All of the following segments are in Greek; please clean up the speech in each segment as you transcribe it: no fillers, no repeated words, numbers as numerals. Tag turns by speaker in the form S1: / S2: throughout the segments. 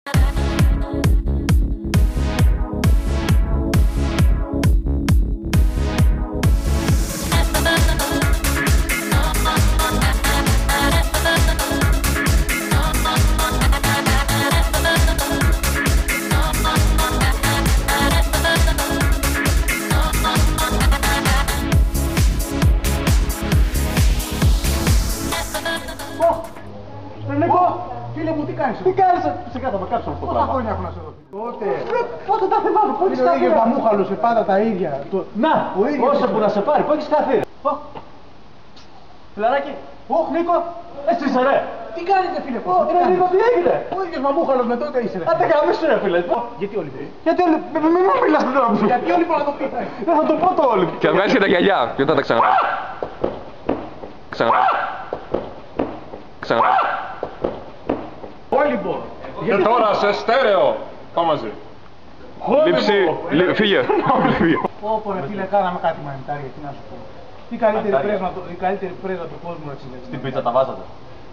S1: Φίλε μου, τι κάνεις?
S2: Τι κάνεις? Φυσικά θα με κάψω αυτό το πράγμα.
S1: Πόσα χρόνια έχουν να σε δω?
S2: Πότε τα θυμάμαι, πού έχεις
S1: Είναι ο
S2: χαθεί?
S1: ίδιος μαμούχαλος, πάντα τα ίδια.
S2: Να,
S1: Ο ίδιος
S2: όσο
S1: είναι.
S2: που να σε πάρει, πού έχεις χαθεί? Φιλαράκι, Νίκο, εσύ είσαι ρε.
S1: Τι κάνετε φίλε,
S2: Ρε Νίκο, τι έγινε?
S1: Ο ίδιος μαμούχαλος με τότε είσαι ρε.
S2: Άντε γαμίσου ρε φίλε.
S1: Γιατί όλοι πήρε?
S2: Γιατί όλοι, μην μου μιλάς με τον άνθρωπο.
S1: Γιατί όλοι πάνε να το πείτε.
S2: Δεν θα το πω το όλοι.
S3: Και να βγάλεις και τα γυαλιά. Και όταν τα ξαναπά. Ξαναπά.
S1: Βόλυμπολ.
S4: Και τώρα σε στέρεο. Πάμε μαζί.
S3: Λείψη, φύγε.
S1: Όπο ρε φίλε, κάναμε κάτι μανιτάρια, τι να σου πω. Η καλύτερη πρέζα του κόσμου έτσι λέει.
S2: Στην πίτσα τα βάζατε.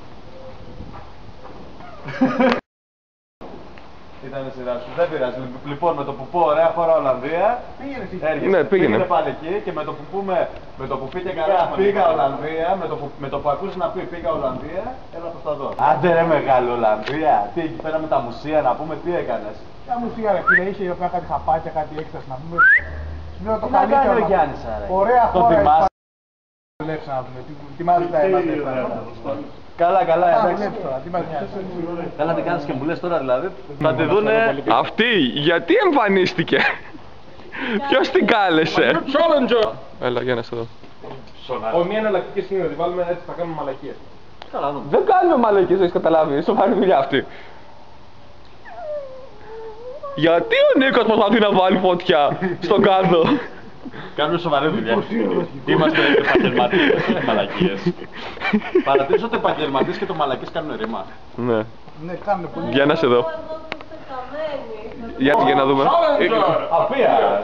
S2: Ήταν η σειρά σου, δεν πειράζει. Λοιπόν, με το που πω ωραία χώρα Ολλανδία,
S1: Πήγαινε εσύ.
S2: έρχεσαι.
S3: Ναι, πήγαινε.
S2: Πάλι εκεί και με το που πούμε, με το που πει και καλά πήγα Ολλανδία, με το που ακούσει να πει πήγα Ολλανδία, έλα προς τα δω. Άντε ρε μεγάλη Ολλανδία, τι εκεί πέρα με τα μουσεία να πούμε τι έκανες.
S1: Τα μουσεία ρε φίλε, είχε εδώ πέρα κάτι χαπάκια, κάτι έκσταση να πούμε. Σου λέω το
S2: Τι να κάνει
S1: καλύτερο.
S2: ο Γιάννης άρα.
S1: Ωραία
S2: Το
S1: χώρα.
S2: θυμάσαι.
S1: Δουλέψα να πούμε, τι μας ζητάει να δουλέψει.
S2: Καλά, καλά, εντάξει.
S1: Δουλέψει τώρα, τι μας νοιάζει.
S2: Καλά τι κάνεις και μου λες τώρα δηλαδή. Θα τη δούνε.
S3: Αυτή, γιατί εμφανίστηκε? Ποιος την κάλεσε?
S4: Challenger!
S3: Έλα, για να σε δω.
S4: Ο μία εναλλακτική σκηνή, ότι βάλουμε έτσι θα κάνουμε μαλακίες.
S2: Καλά, δούμε.
S3: Δεν κάνουμε μαλακίες, έχεις καταλάβει. Σοβαρή δουλειά αυτή. Γιατί ο Νίκος προσπαθεί να βάλει φωτιά στον κάδο?
S2: Κάνουμε σοβαρή δουλειά. Είμαστε επαγγελματίες, όχι μαλακίες. Παρατηρήσω ότι επαγγελματίες και το μαλακίες κάνουν ρήμα.
S3: Ναι.
S1: Ναι, κάνουν πολύ.
S3: Για να σε δω. Για να δούμε.
S2: Απία!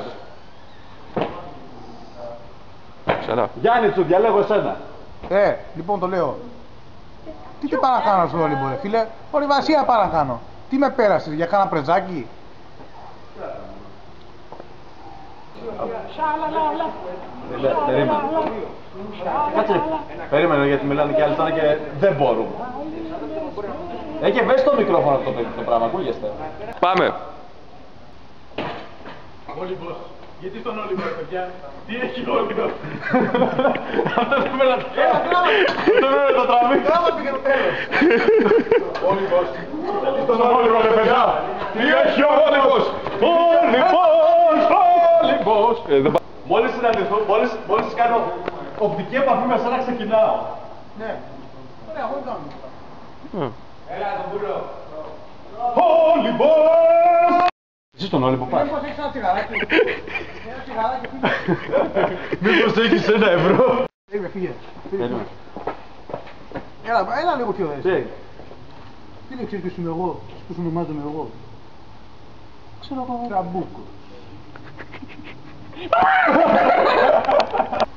S3: Ξανά.
S2: Γιάννη του, διαλέγω εσένα.
S1: Λοιπόν το λέω. Τι παρακάνω στο Βόλυμπολ ρε φίλε, ορειβασία παρακάνω. Τι με πέρασες, για κάνα πρεζάκι?
S2: Περίμενε. Κάτσε. Περίμενε γιατί μιλάνε και άλλοι τώρα και δεν μπορούμε. Έχει ευαίσθητο το μικρόφωνο αυτό το πράγμα, ακούγεστε.
S3: Πάμε.
S4: Όλυμπος. Γιατί στον Όλυμπος, παιδιά. Τι έχει Όλυμπος.
S2: Αυτό δεν με να το το τραβή.
S1: Γράμμα πήγε το τέλος.
S4: Όλυμπος. Γιατί στον Όλυμπος, ρε παιδιά. Τι έχει ο Όλυμπος.
S2: Όλυμπος. Μόλις συναντηθώ, μόλις κάνω οπτική επαφή με εσένα ξεκινάω.
S1: Ναι. Ωραία, εγώ δεν κάνω.
S4: Έλα, τον πουλό.
S2: Όλυμπος. Εσύ στον Όλυμπο πας.
S1: Μήπως έχεις ένα τσιγαράκι? Ένα τσιγαράκι φίλε.
S2: Μήπως έχεις €1.
S1: Φύγε.
S2: Περίμενε.
S1: Έλα λίγο πιο
S2: Τι
S1: έτσι.
S2: έγινε?
S1: Τι λέει, ξέρεις ποιος είμαι εγώ, πώς ονομάζομαι εγώ? Ξέρω εγώ. Τραμπούκο.